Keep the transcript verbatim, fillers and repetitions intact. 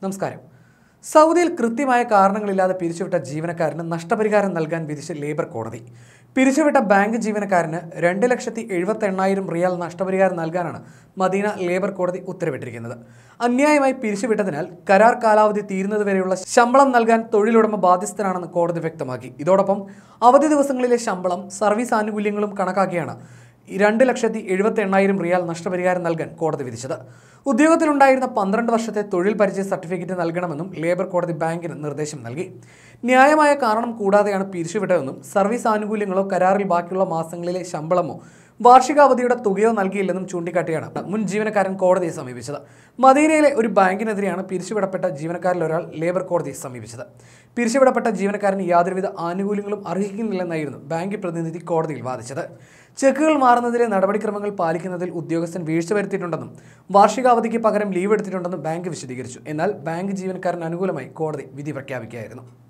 നമസ്കാരം. സൗദിയിൽ കൃത്യമായ കാരണങ്ങളില്ലാതെ പിരിച്ചുവിട്ട ജീവനക്കാരന് നഷ്ടപരിഹാരം നൽകാൻ വിധിച്ച ലേബർ കോടതി. പിരിച്ചുവിട്ട ബാങ്ക് ജീവനക്കാരന് രണ്ട് ലക്ഷത്തി എഴുപത്തി എണ്ണായിരം റിയാൽ നഷ്ടപരിഹാരം നൽകാനാണ് മദീന ലേബർ കോടതി ഉത്തരവിട്ടിരിക്കുന്നത്. അന്യായമായി പിരിച്ചുവിട്ടതിനാൽ കരാർ കാലാവധി തീരുന്നതുവരെയുള്ള ശമ്പളം നൽകാൻ തൊഴിലുടമ ബാധ്യസ്ഥനാണെന്ന് കോടതി വ്യക്തമാക്കി. ഇതോടൊപ്പം അവധി ദിവസങ്ങളിലെ ശമ്പളം, സർവീസ് ആനുകൂല്യങ്ങളും കണക്കാക്കിയാണ് രണ്ട് ലക്ഷത്തി എഴുപത്തി എണ്ണായിരം റിയാൽ നഷ്ടപരിഹാരം നൽകാൻ കോടതി വിധിച്ചത്. ഉദ്യോഗത്തിലുണ്ടായിരുന്ന പന്ത്രണ്ട് വർഷത്തെ തൊഴിൽ പരിചയ സർട്ടിഫിക്കറ്റ് നൽകണമെന്നും ലേബർ കോടതി ബാങ്കിന് നിർദ്ദേശം നൽകി. ന്യായമായ കാരണം കൂടാതെയാണ് പിരിച്ചുവിട്ടതെന്നും സർവീസ് ആനുകൂല്യങ്ങളോ കരാറിൽ ബാക്കിയുള്ള മാസങ്ങളിലെ ശമ്പളമോ വാർഷികാവധിയുടെ തുകയോ നൽകിയില്ലെന്നും ചൂണ്ടിക്കാട്ടിയാണ് മുൻ ജീവനക്കാരൻ കോടതിയെ സമീപിച്ചത്. മദീനയിലെ ഒരു ബാങ്കിനെതിരെയാണ് പിരിച്ചുവിടപ്പെട്ട ജീവനക്കാരിൽ ഒരാൾ ലേബർ കോടതിയെ സമീപിച്ചത്. പിരിച്ചുവിടപ്പെട്ട ജീവനക്കാരന് യാതൊരുവിധ ആനുകൂല്യങ്ങളും അർഹിക്കുന്നില്ലെന്നായിരുന്നു ബാങ്ക് പ്രതിനിധി കോടതിയിൽ വാദിച്ചത്. ചെക്കുകൾ മാറുന്നതിലെ നടപടിക്രമങ്ങൾ പാലിക്കുന്നതിൽ ഉദ്യോഗസ്ഥൻ വീഴ്ച വരുത്തിയിട്ടുണ്ടെന്നും വാർഷികാവധിക്ക് പകരം ലീവ് എടുത്തിട്ടുണ്ടെന്നും ബാങ്ക് വിശദീകരിച്ചു. എന്നാൽ ബാങ്ക് ജീവനക്കാരന് അനുകൂലമായി കോടതി വിധി പ്രഖ്യാപിക്കുകയായിരുന്നു.